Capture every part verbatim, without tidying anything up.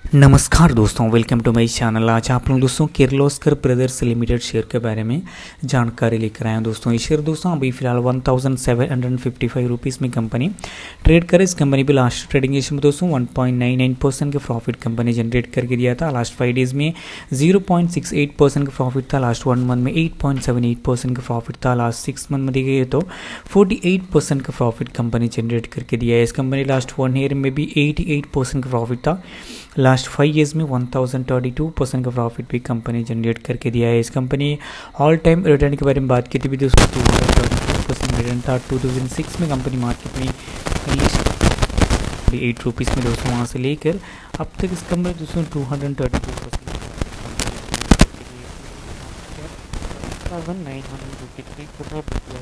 नमस्कार दोस्तों, welcome to my channel. आज आप लोग दोस्तों किर्लोस्कर ब्रदर्स लिमिटेड शेयर के बारे में जानकारी लेकर आए हैं। दोस्तों ये शेयर दोस्तों अभी फिलहाल one thousand seven hundred fifty five rupees में कंपनी ट्रेड करे। इस कंपनी पे लास्ट ट्रेडिंग डेज में दोस्तों one point nine nine percent का प्रॉफिट कंपनी जनरेट करके दिया था। लास्ट फाइव डेज में zero point six eight percent का प्रॉफिट था। लास्ट वन मंथ में eight point seven eight percent का प्रॉफिट था। लास्ट सिक्स मंथ में देखिए तो फोर्टी एट परसेंट का प्रॉफिट कंपनी जनरेट करके दिया है। इस कंपनी लास्ट वन ईयर में भी एटी एट परसेंट का प्रॉफिट था। लास्ट फाइव ईयर्स में one thousand thirty two percent का प्रॉफिट भी कंपनी जनरेट करके दिया है। इस कंपनी ऑल टाइम रिटर्न के बारे में बात की थी भी दोस्तों two hundred thirty two percent return था। टू थाउजेंड सिक्स में कंपनी मार्केट में एट रुपीज़ में दोस्तों वहाँ से लेकर अब तक इस कंपनी दोस्तों two hundred thirty two percent nine hundred fifty three crore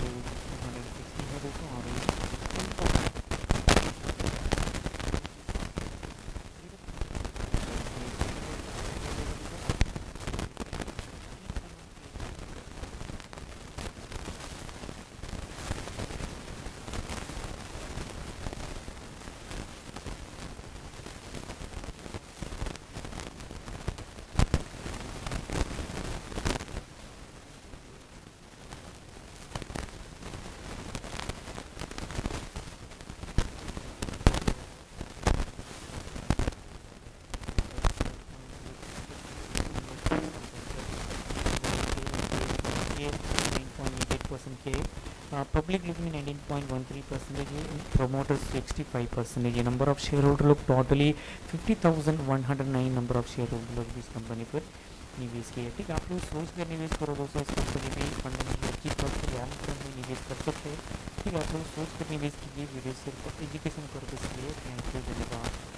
के public living nineteen point one three percentage, promoters sixty five percentage. Number of share holder लोग totally fifty thousand one hundred nine number of share holder लोग इस company पर निवेश किए। ठीक है, आप लोग सोच कर निवेश करो दोस्तों, इस कंपनी में फंडामेंटल अच्छी तरह से निवेश कर सकते हैं। ठीक है, आप लोग सोच कर निवेश कीजिए। वीडियो सिर्फ एजुकेशन पर्पज के लिए। थैंक यू, धन्यवाद।